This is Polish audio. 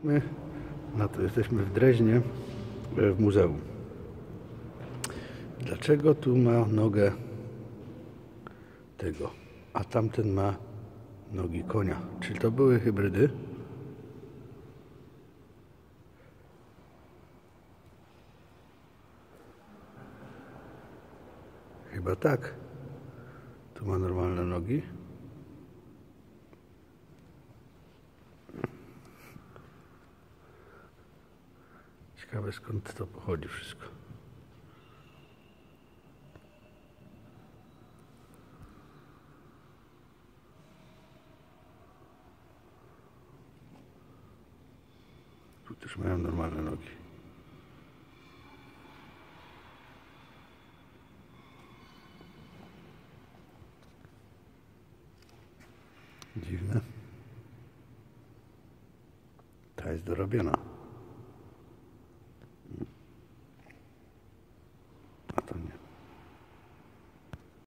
My jesteśmy w Dreźnie, w muzeum. Dlaczego tu ma nogę tego, a tamten ma nogi konia? Czy to były hybrydy? Chyba tak. Tu ma normalne nogi. Ciekawe, skąd to pochodzi wszystko. Tu też mają normalne nogi. Dziwne. Ta jest dorobiona.